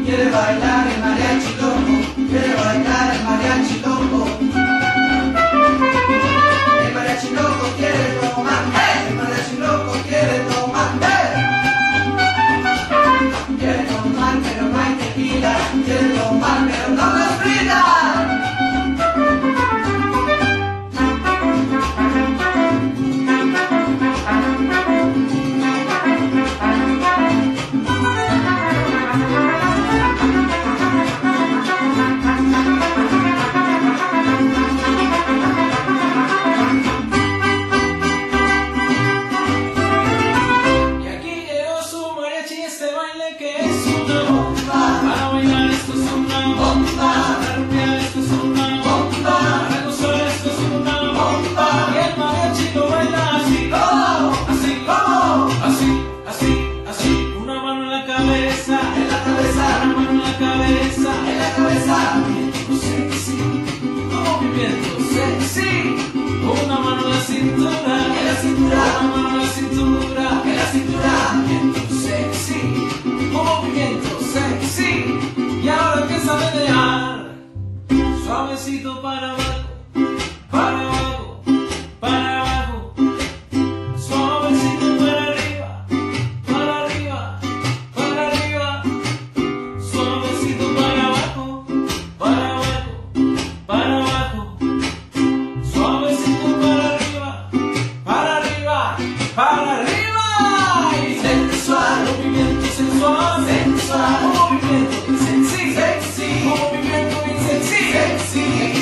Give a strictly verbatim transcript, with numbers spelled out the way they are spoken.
quiere bailar el mariachi loco, quiere bailar el mariachi loco. El mariachi loco quiere tomar, ¡hey! El mariachi loco quiere tomar, ¡hey! Quiere tomar pero no hay tequila, quiere tomar pero no nos brinda. Que es una bomba, para bailar esto es una bomba, para rumbear esto es una bomba, para gozar esto es una bomba, y el mariachi lo baila así, oh, así, oh, así, así, así, una mano en la cabeza, En la cabeza, una mano en la cabeza, en la cabeza, movimiento sexy, movimiento sexy, una mano en la cintura, en la cintura, una mano en la cintura, en la cintura, movimiento sexy, movimiento sexy, y ahora empieza a menear, suavecito para abajo, para abajo, para abajo, suavecito para arriba, para arriba, para arriba, suavecito para abajo, para abajo, para abajo, suavecito para arriba, para arriba, para arriba, y sensual, movimiento sensual, sensual, movimiento sexy, sexy, movimiento bien sexy, sexy.